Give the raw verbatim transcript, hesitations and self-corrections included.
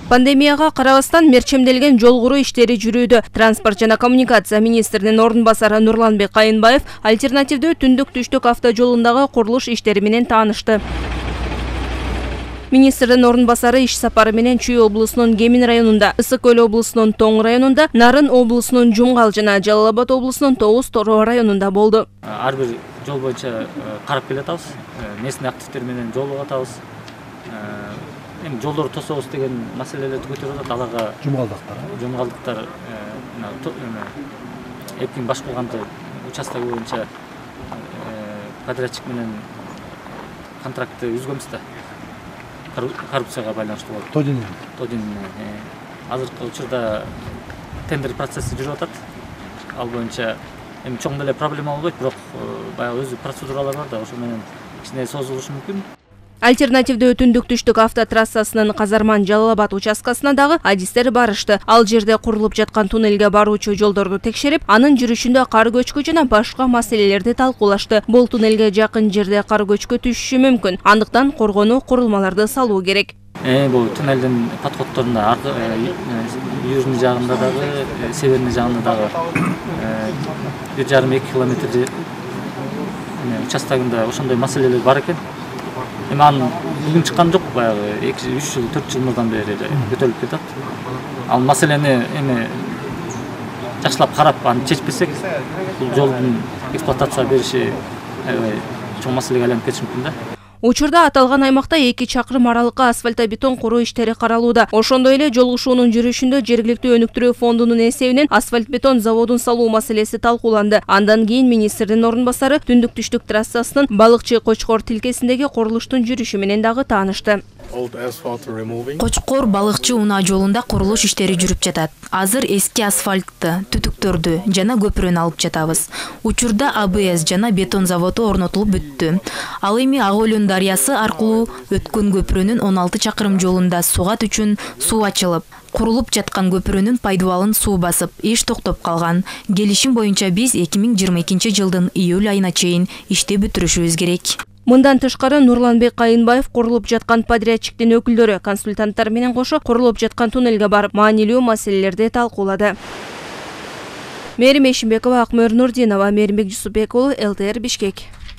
Пандемияга карабастан мерчемделген жол куруу иштери жүрүүдө. Транспорт жана коммуникация министринин орун басары Нурланбек Кайынбаев альтернативдүү түндүк түштүк автожолундагы курулуш иштери менен таанышты. Министрдин орун басары иш сапары менен Чүй облусунун Кемин районунда, Ысык Көл облусунун Тоң районунда, Нарын облусунун Жумгал жана Жалал Абад облусунун Тоғуз Торо районунда болду. Ар бир жол боюнча карап келатабыз. Местный активдер менен жолугуп атабыз. Эми жолдорду тособуз деген маселелерди көтөрүп атат. Аларга жумгалдыктар. Жумгалдыктар эптин баш кылганды участок боюнча подрядчик менен контрактты үзгөнбүз да. Коррупцияга байланыштуу болуп. Тодин. Тодин. Азыркы учурда тендер процесси жүрүп атат. Ал боюнча эми чоң деле проблема болбойт, бирок баягы өзү процедуралар бар да, ошо менен кичине созулушу мүмкүн. Альтернативдүү түндүк түштүк автотрассасынын Казарман Жалал Абад участкасына дагы адистер барышты. Ал жерде курулуп жаткан туннелге баруучу жолдорду текшерип, анын жүрүшүндө кар көчкү жана башка маселелерди талкуулашты. Бул туннелге жакын жерде кар көчкү түшүшү мүмкүн. Андыктан коргонуу курулмаларды салуу керек. Э, бул туннелдин подходторунда южный жагында дагы, северный жагында дагы бир жарым эки километр участогунда ошондой маселелер бар экен. Эми анын бүгүн чыккан жок, баягы үч жыл, төрт жыл мурдан бери көтөрүлүп кетет. Ал маселени эми жакшылап карап, аны чечпесек, бул жолдун эксплуатацияга бериши аябай чоң маселеге айланып кетиши мүмкүн да. Учурда аталган аймакта эки чакырым аралыкка асфальтобетон куруу иштери каралууда. Ошондой эле жолугушуунун жүрүшүндө жергиликтүү өнүктүрүү фондунун эсебинен асфальт-бетон заводун салуу маселеси талкууланды. Андан кийин министрдин орун басары түндүк түштүк трассасынын Балыкчы Кочкор тилкесиндеги курулуштун жүрүшү менен дагы таанышты. Кочкор Балыкчы унаа жолунда курулуш иштери жүрүп жатат. Азыр эски асфальтты, түтүктөрдү жана көпүрөнү алып жатабыз. Учурда А Б С жана бетон заводу орнотулуп бүттү. Ал эми Ак Өлөн дарыясы аркылуу өткөн көпүрөнүн он алты чакырым жолунда сугат үчүн суу ачылып, курулуп жаткан көпүрөнүн пайдубалын суу басып, иш токтоп калган. Келишим боюнча биз эки миң жыйырма экинчи жылдын июль айына чейин ишти бүтүрүшүбүз керек. Мындан тышкары Нурланбек Кайынбаев курулуп жаткан подрядчиктин өкүлдөрү, консультанттар менен кошо курулуп жаткан туннелге барып, маанилүү маселелерди талкуулады. Мээрим Эшимбекова, Акмөр Нурдинова, Мээримбек Жусупбек уулу, Л Т Р Бишкек.